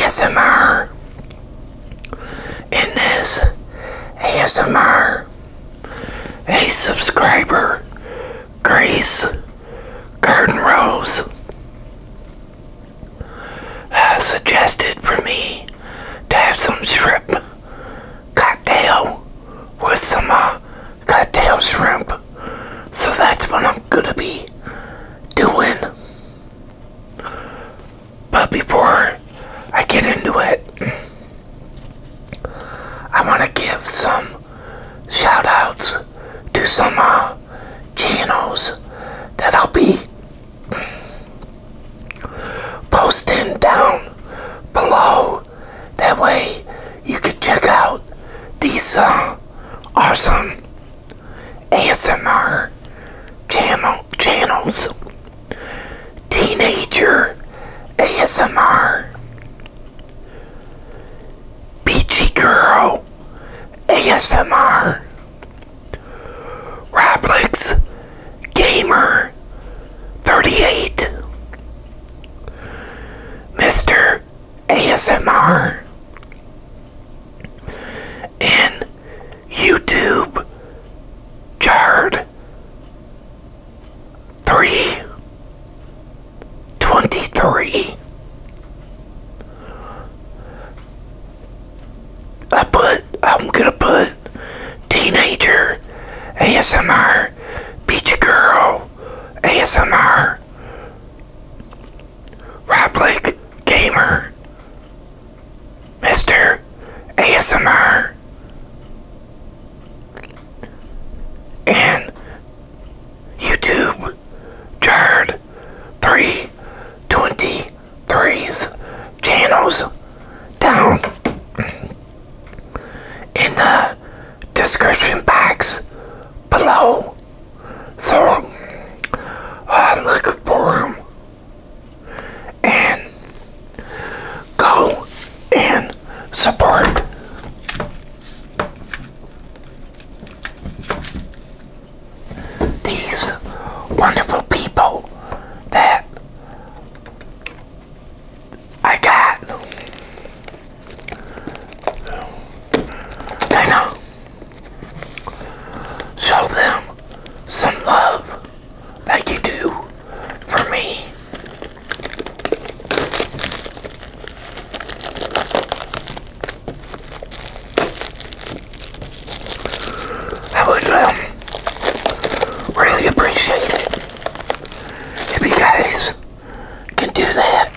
ASMR. In this ASMR, a subscriber, Grace GardenRose, suggested for me to have some shrimp cocktail with some cocktail shrimp. So that's what I'm gonna be doing. But before I get into it, I want to give some shout outs to some channels that I'll be posting down below. That way you can check out these awesome ASMR channels. Teenager ASMR, Peachy Girl ASMR, Roblox Gamer 38, Mr. ASMR, and YouTube Jard 323. I'm gonna put Teenager ASMR, Beach Girl ASMR, Roblox Gamer, Mr. ASMR, and YouTube Jard 323's channels down in the description box below. So look for them and go and support these wonderful people that I got. I know. Show them some love like you do for me. I would really appreciate it if you guys can do that.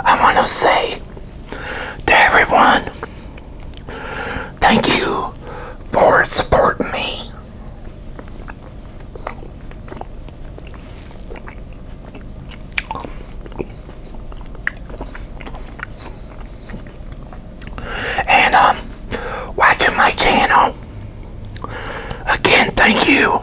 I want to say to everyone, thank you for supporting me. And watching my channel. Again, thank you.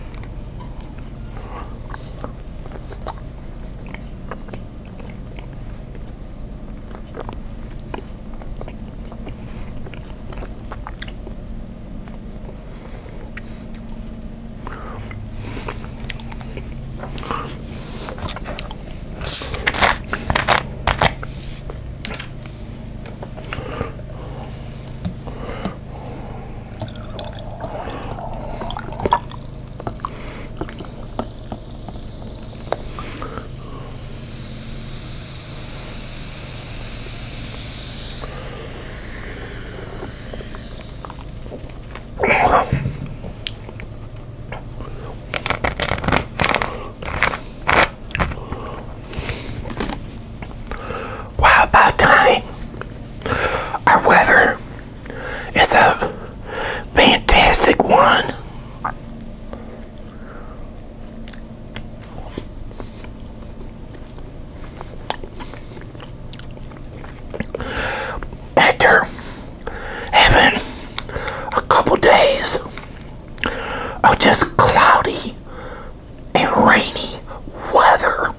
Wow, about time. Our weather is a fantastic one. After having a couple days of just cloudy and rainy weather,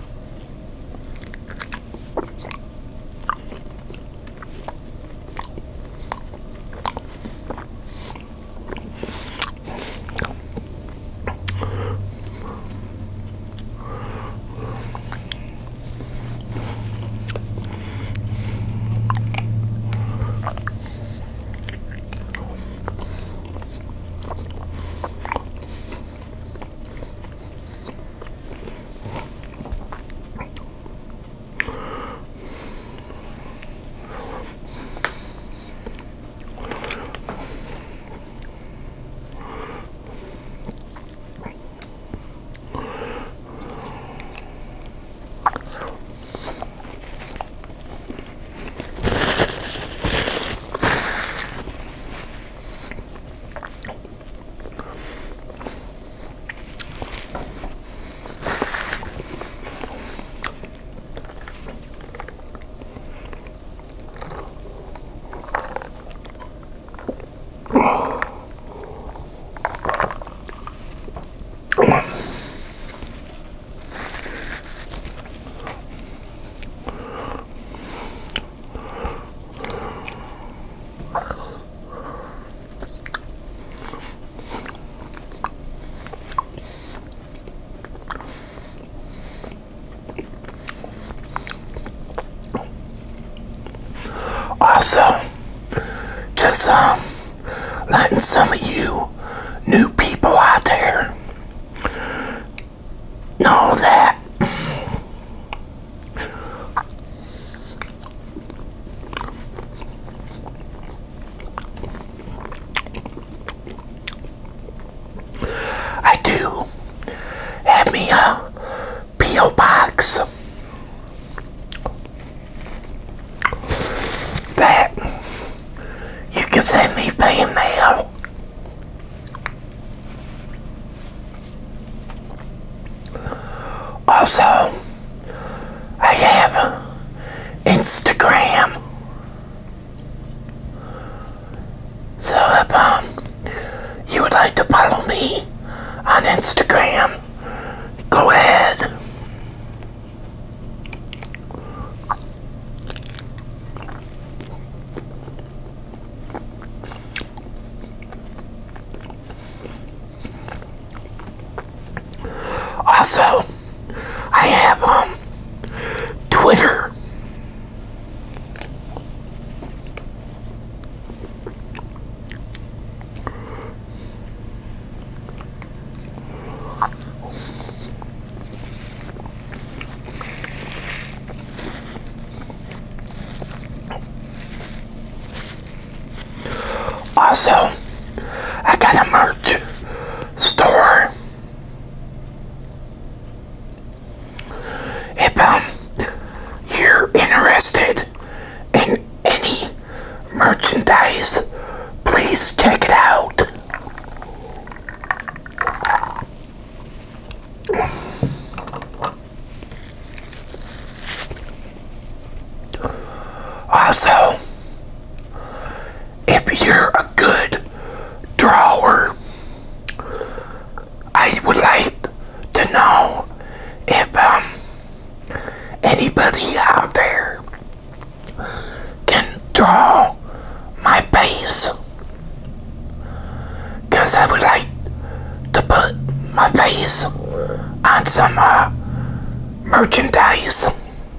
also just letting some of you new people out there know that I do have me a P.O. Box that you can send me fan mail. Also, I have Instagram. So if you would like to follow me on Instagram, go ahead. Also, I have Twitter. Also, I got a merch store. If Also, if you're a good drawer, I would like to know if anybody out there can draw my face, because I would like to put my face on some merchandise.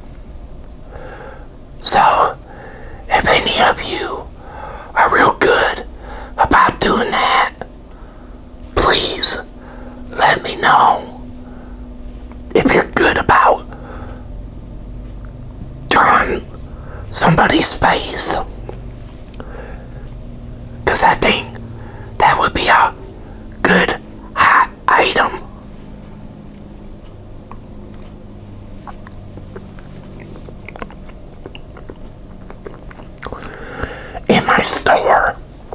So if any of you are real good about doing that, please let me know. If you're good about drawing somebody's face, because I think that would be a good hot item. In my store.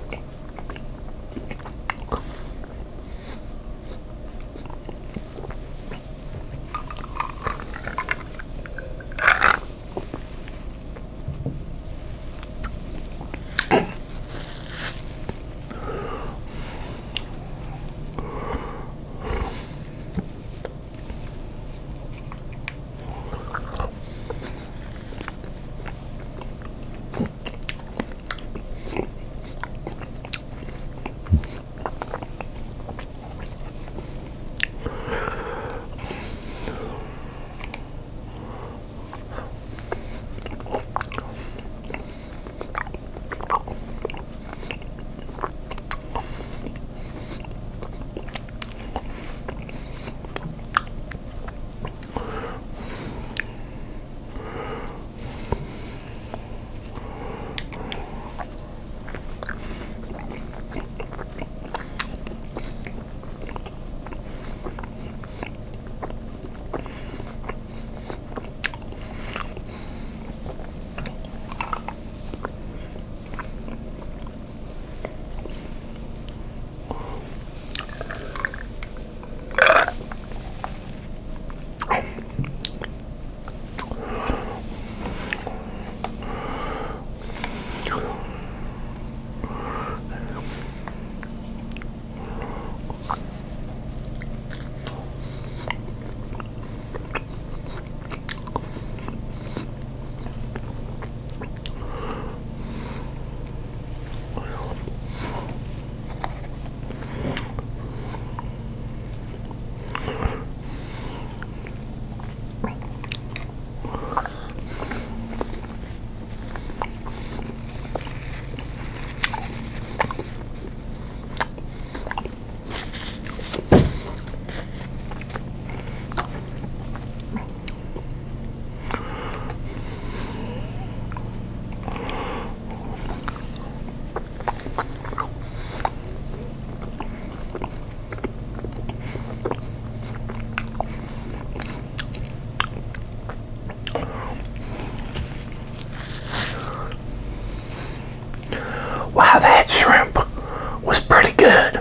Wow, that shrimp was pretty good.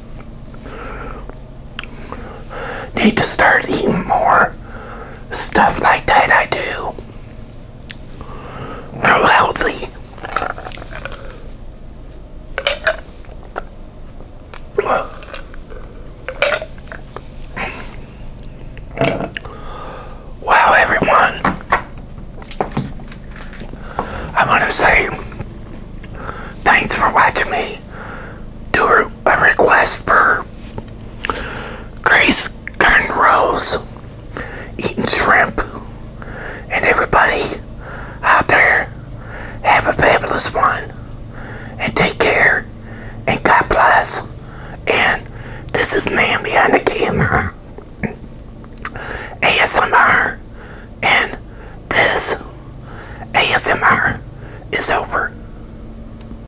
Need to start eating more stuff like that. I do. Real healthy. Wow, everyone. I want to say thanks for watching me do a request for Grace GardenRose eating shrimp. And everybody out there, have a fabulous one. And take care. And God bless. And this is Man Behind the Camera, ASMR. And this ASMR